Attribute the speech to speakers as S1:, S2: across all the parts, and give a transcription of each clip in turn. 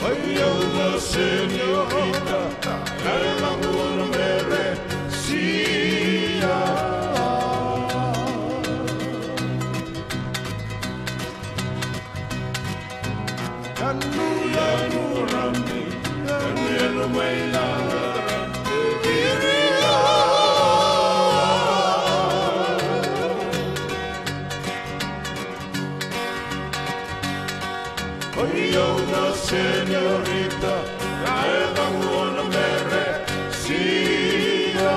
S1: Oye, una señorita, la una merecía. Kanu ya nurami, kanu ya numaila, kiria. Oye, una señorita, la una merecía.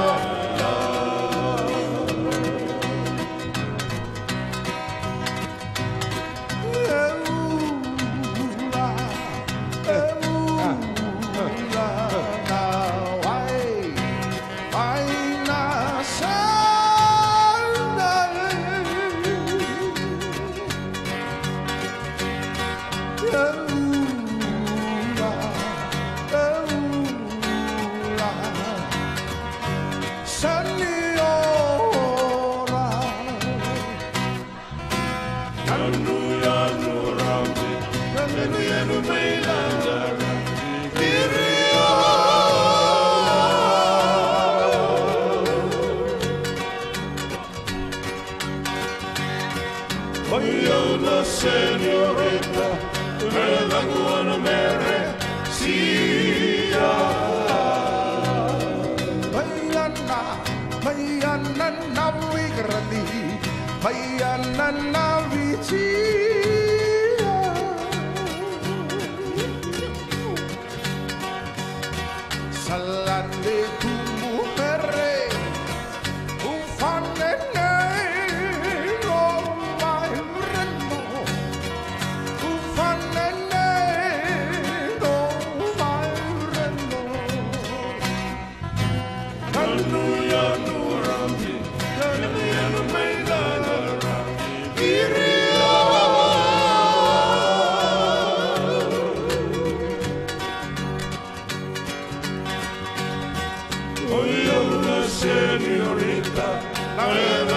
S1: Oye, una señorita, la una merecía.
S2: Mayana wigrali, mayana vici. Salande tumbuh mere, ufanene lomai reno, ufanene lomai reno.
S1: Kanu ya nurami, kanu ya numaila, kiria. Oye, una señorita,